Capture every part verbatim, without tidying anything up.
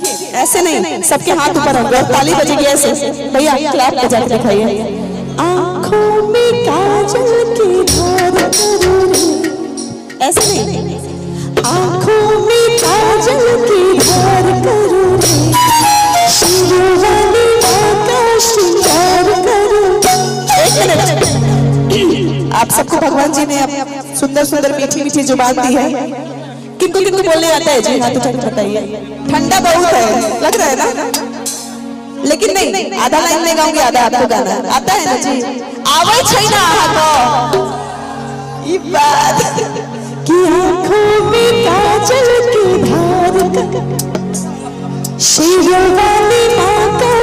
ऐसे नहीं, सबके हाथ ऊपर होंगे और ताली बजेगी ऐसे। भैया क्लैप बजा के दिखाइए। आंखों में काजल की धार करो रे, ऐसे नहीं, आंखों में काजल की धार करो रे, शिरों वाली मां का श्रृंगार करो। एक मिनट, आप सबको भगवान जी ने सुंदर सुंदर मीठी मीठी जुबान दी है, किनको किनको बोलने आता है जी? हाथ उठा के बताइए। ठंडा बहुत है लग रहा है ना, लेकिन नहीं, आधा लाइन में गाऊंगी, आधा आपको गाना आता है ना जी। आवे छै ना हाथ ई बात कि आंखों में काजल की धार का, शिरों वाली मां का,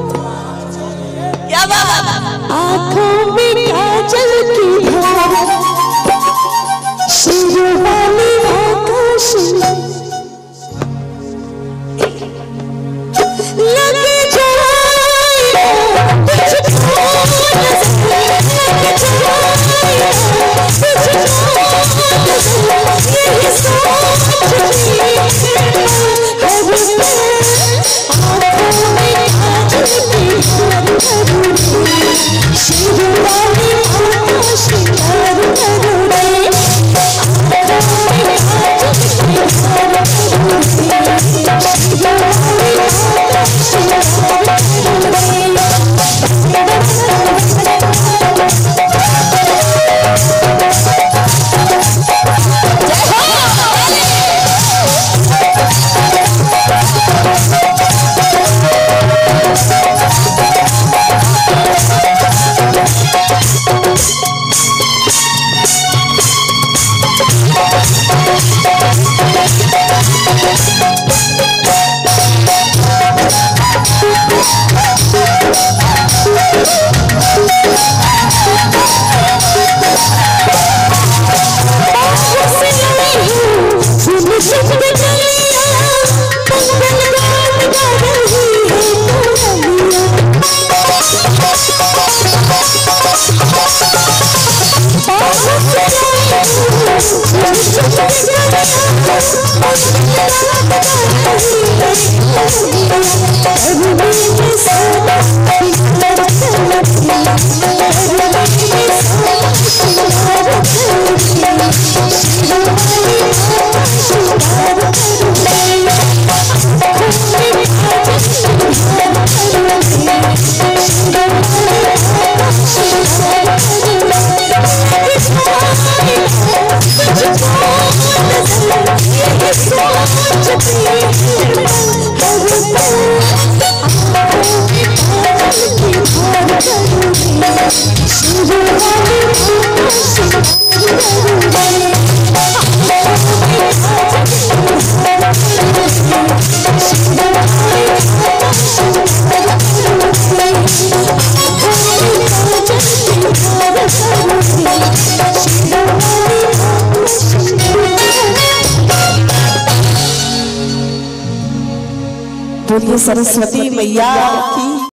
क्या बात, आंखों में काजल की धार, शिरों वाली लगे जाए तुझको लगे जाए ये सोचती बोलिए सरस्वती मैया की।